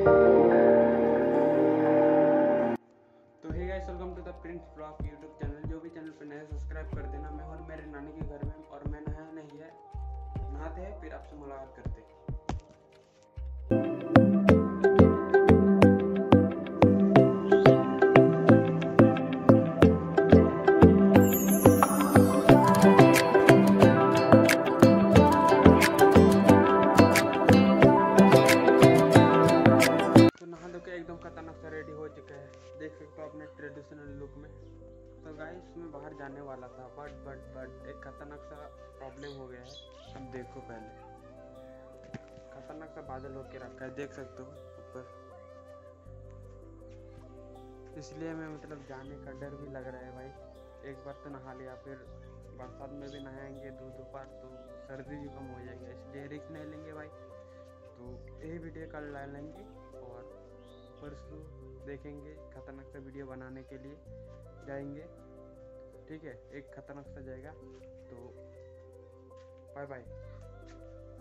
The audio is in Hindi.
तो hey guys, welcome to the Prince blog YouTube channel. जो भी चैनल पे नया सब्सक्राइब कर देना। मैं हूँ मेरे नानी के घर में और मैं नहाया नहीं है, नहाते हैं फिर आपसे मुलाकात करते हैं। तो नहा धो के एकदम खतरनाक सा रेडी हो चुका है, देख सकते हो अपने ट्रेडिशनल लुक में। तो गाइस मैं बाहर जाने वाला था बट एक खतरनाक सा प्रॉब्लम हो गया है। अब देखो, पहले खतरनाक सा बादल होके रखा है, देख सकते हो ऊपर। इसलिए मैं जाने का डर भी लग रहा है भाई। एक बार तो नहा लिया, फिर बरसात में भी नहाएंगे दोपहर तो सर्दी भी कम हो जाएगा, इसलिए रिस्क नहीं लेंगे भाई। तो यही वीडियो कल डालेंगे और परसों देखेंगे खतरनाक सा वीडियो बनाने के लिए जाएंगे। ठीक है, एक खतरनाक सा जाएगा। तो बाय बाय।